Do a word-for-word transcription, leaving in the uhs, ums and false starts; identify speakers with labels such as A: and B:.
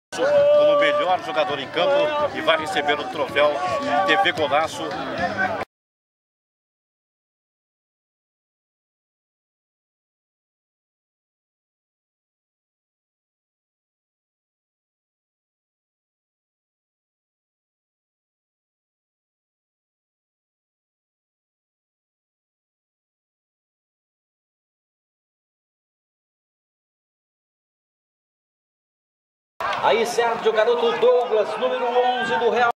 A: como o melhor jogador em campo e vai receber o troféu T V Golaço.
B: Aí serve o garoto Douglas, número onze do Real.